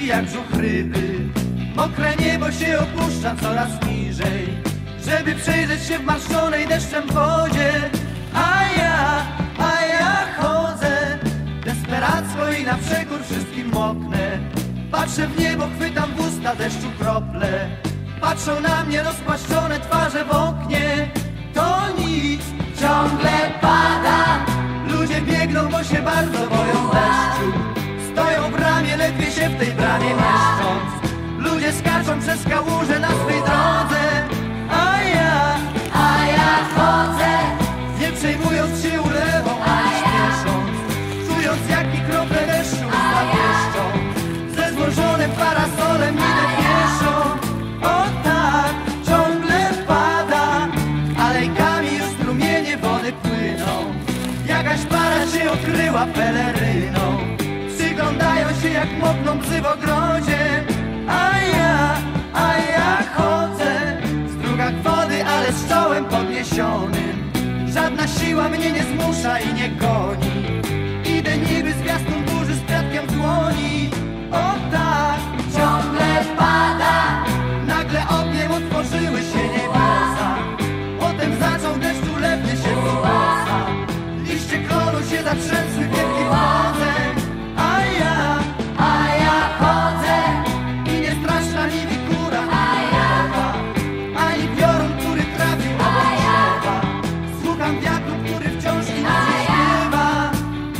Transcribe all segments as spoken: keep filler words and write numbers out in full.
jak brzuch ryby. Mokre niebo się opuszcza coraz niżej, żeby przejrzeć się w marszczonej deszczem wodzie. A ja, a ja chodzę desperacko i na przekór wszystkim moknę. Patrzę w niebo, chwytam w usta deszczu krople. Patrzą na mnie rozpłaszczone twarze w oknie. To nic, ciągle pada. Ludzie biegną, bo się bardzo boją deszczu. Stoją w bramie, ledwie się w tej bramie mieszcząc. Ludzie skaczą przez kałuże na swej drodze. A ja, a ja chodzę, nie przejmując się ulewą ani śpiesząc, czując jak mi krople deszczu usta pieszczą. Ze złożonym parasolem idę pieszo. O tak, ciągle pada, alejkami już strumienie wody płyną. Jakaś para się okryła peleryną. Przyglądają się jak mokną psy w ogrodzie. A ja, a ja chodzę w strugach wody, ale z czołem podniesionym. Żadna siła mnie nie zmusza i nie goni. Idę niby zwiastun burzy z kwiatkiem w dłoni. O tak, ciągle pada. Nagle ogniem otworzyły się niebiosa. Potem zaczął deszcz ulewny się złosa. Liście klonu się zatrzęsły w wielkiej wodze. A ja, a ja chodzę i nie straszna ni wikura, ani mowa, ani piorun, który trafił obok drzewa. Słucham wiatru, który wciąż inaczej śpiewa.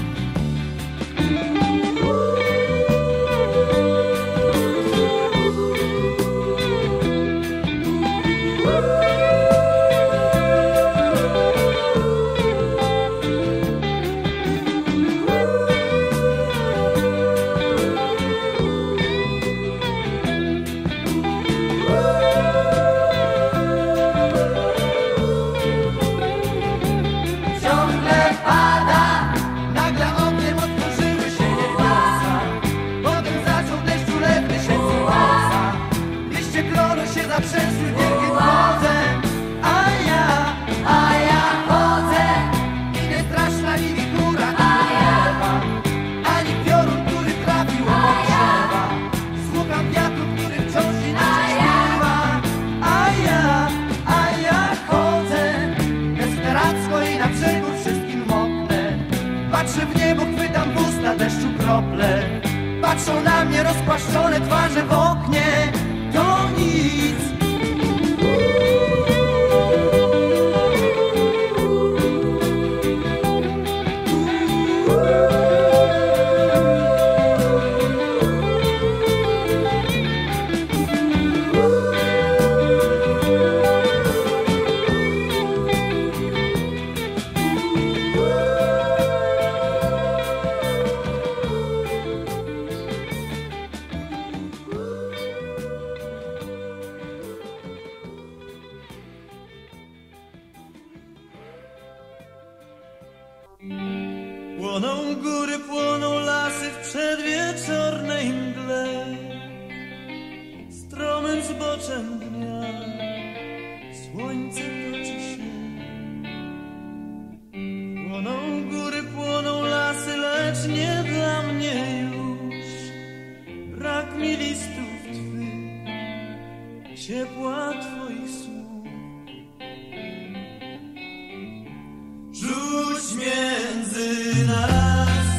Zatrzęsły wielkie drodze. A ja, a ja chodzę i nie straszna ni wikura, ani mowa, ani piorun, który trafił obok drzewa. Słucham wiatru, który wciąż inaczej śpiewa. A ja, a ja chodzę desperacko i na przekór wszystkim moknę. Patrzę w niebo, chwytam w usta deszczu krople. Patrzą na mnie rozpłaszczone twarze w oknie. To nic. Płoną góry, płoną lasy w przedwieczornej mgle, stromym zboczem dnia słońce toczy się. Płoną góry, płoną lasy, lecz nie dla mnie już. Brak mi listów twych, ciepła twoich słów. Rzuć między nas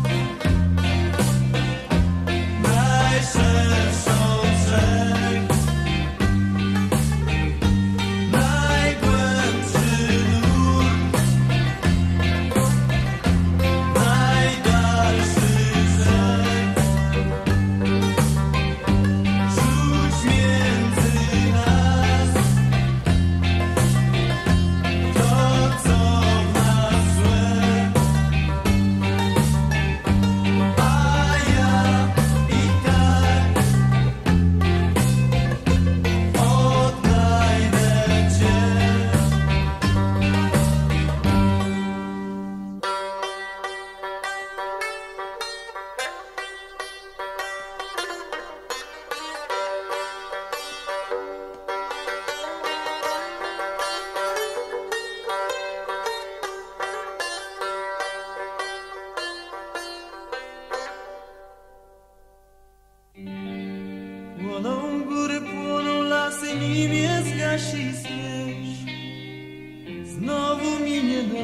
najszerszą rzek, najgłębszy nurt, najdalszy brzeg. Rzuć między nas to, co w nas złe.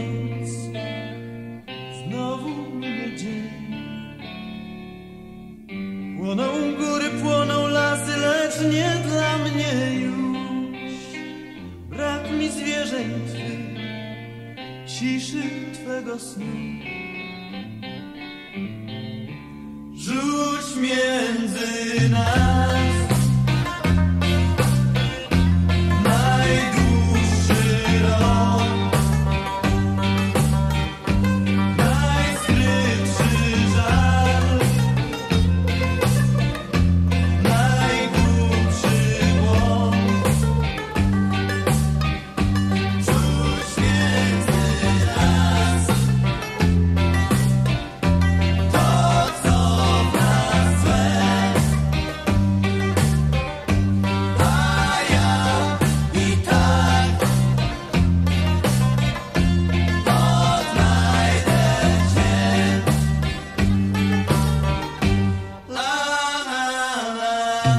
noc, znowu minie dzień. Płoną góry, płoną lasy, lecz nie dla mnie już. Brak mi zwierzeń twych, ciszy twego snu. Rzuć między nas najdłuższy rok, najskrytszy żal, najgłupszy błąd. Rzuć między nas to, co w nas złe, a ja i tak odnajdę cię. La, la, la.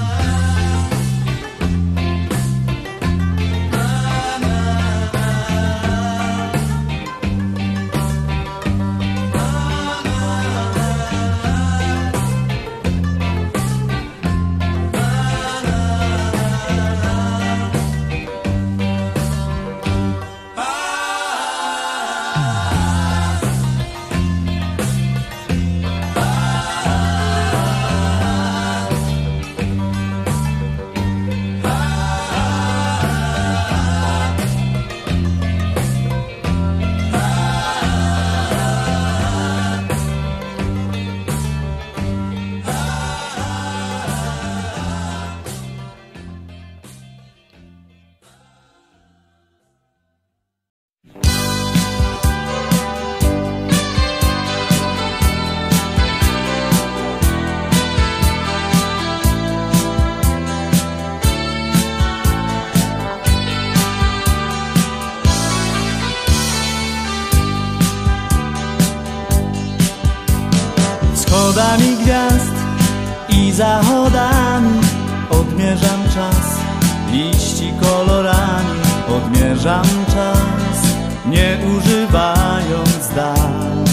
Wschodami gwiazd i zachodami odmierzam czas, liści kolorami odmierzam czas, nie używając dat.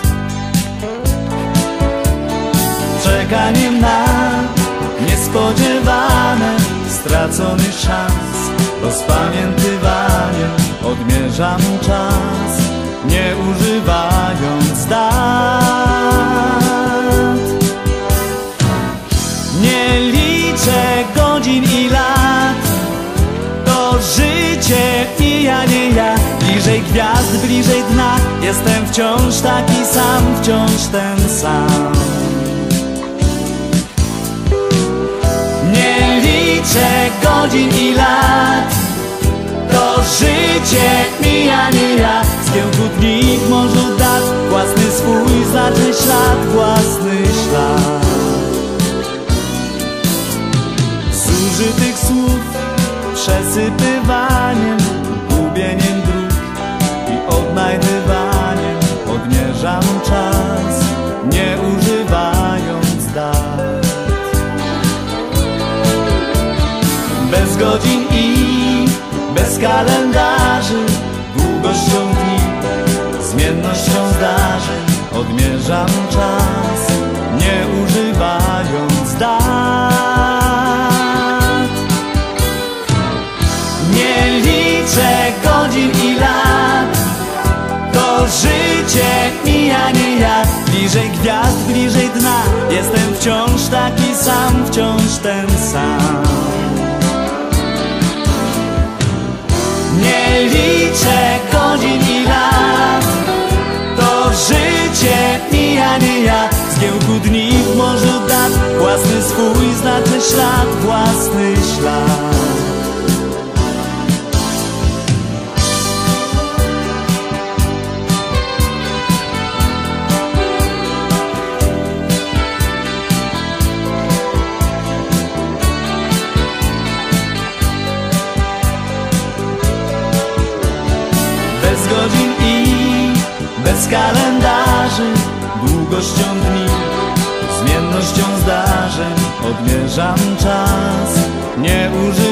Czekaniem na niespodziewane, stracony szans, rozpamiętywaniem odmierzam czas, nie używając dat. Nie liczę godzin i lat, to życie mija, nie ja. Bliżej gwiazd, bliżej dna, jestem wciąż taki sam, wciąż ten sam. Nie liczę godzin i lat, to życie mija, nie ja. Zgiełku dni w morzu dat, własny swój znaczy ślad, własny ślad. Zużytych słów przesypywaniem, gubieniem dróg i odnajdywaniem odmierzam czas, nie używając dat. Bez godzin i bez kalendarzy, długością dni, zmiennością zdarzeń odmierzam czas, nie używając dat. Nie liczę godzin i lat, to życie mija, nie ja. Bliżej gwiazd, bliżej dna, jestem wciąż taki sam, wciąż ten sam. Nie liczę godzin i lat, to życie mija, nie ja. Zgiełku dni w morzu dat, własny swój znaczy ślad, własny ślad. Bez godzin i bez kalendarzy, długością dni, zmiennością zdarzeń odmierzam czas, nie używam